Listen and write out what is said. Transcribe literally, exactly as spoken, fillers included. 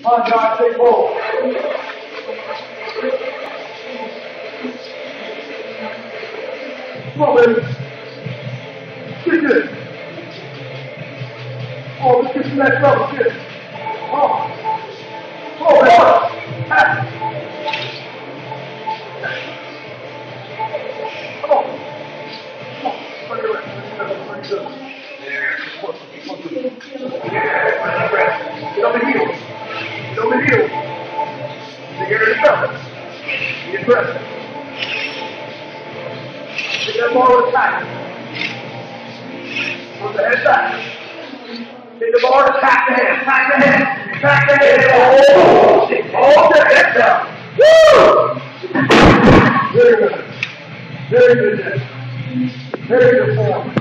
On, John, take hold. Come on, baby. Get this. Oh, let's get some next level. Get it. Come on. Come on, baby. Pass it. Come on. Come on. Bring it around. Bring it up. There. One, one, two. Yeah. Get on the heels. Get on the heels. Get it in the belly. Get aggressive. Get that ball attack. Put the head back. Hit the ball, attack the head, attack the head, attack the head. Oh, oh, that's down. Woo! Very good. Very good. Very good form.